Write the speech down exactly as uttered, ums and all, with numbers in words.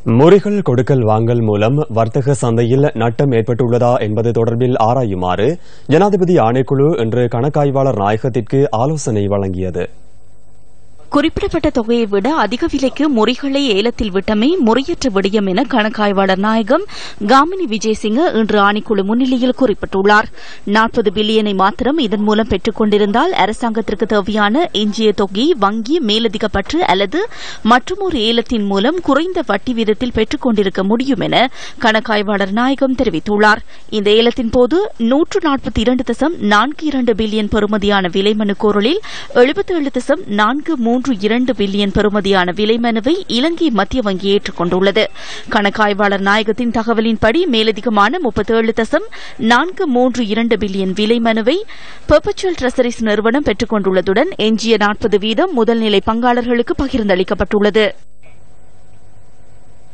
முறிகள் கொடுக்கல் வாங்கல் மூலம் வர்த்தக சந்தையில் நட்டம் ஏற்பட்டுள்ளதா என்பது தொடர்பில் ஆராயுமாறு ஜனாதிபதி ஆணைக்குழு இன்று கணக்காய்வாளர் நாயகத்திற்கு ஆலோசனை வழங்கியது. குறிப்பிடப்பட்ட தொகையை விட அதிக விலைக்கு முறிகளை ஏலத்தில் விட்டமை முறையற்ற விடயம் என கணக்காய்வாளர் நாயகம் காமினி விஜயசிங்க இன்று ஆணைக்குழு முன்னிலையில் குறிப்பிட்டுள்ளார். நாற்பது பில்லியனை மாத்திரம் இதன் மூலம் பெற்றுக் கொண்டிருந்தால் அரசாங்கத்திற்கு தேவையான எஞ்சிய தொகையை வங்கி மேலதிக பற்று அல்லது மற்றொரு ஏலத்தின் மூலம் குறைந்த வட்டி வீதத்தில் பெற்றுக் கொண்டிருக்க முடியும் என கணக்காய்வாளர் நாயகம் தெரிவித்துள்ளார். இந்த ஏலத்தின் போது நூற்று நாற்பத்தி இரண்டு தசம் நான்கு இரண்டு பில்லியன் பெறுமதியான விலை மனு கோரலில் எழுபத்தேழு தசம் நான்கு மூன்று இரண்டு பில்லியன் பெறுமதியான விலை மனுவை இலங்கை மத்திய வங்கி ஏற்றுக் கொண்டுள்ளது. கணக்காய்வாளர் நாயகத்தின் தகவலின்படி மேலதிகமான முப்பத்தேழு தசம் நான்கு மூன்று இரண்டு பில்லியன் விலை மனுவை பெர்பச்சுவல் ட்ரெசரிஸ் நிறுவனம் பெற்றுக் கொண்டுள்ளதுடன் எஞ்சிய நாற்பது வீதம் முதல்நிலை பங்காளர்களுக்கு பகிர்ந்தளிக்கப்பட்டுள்ளது.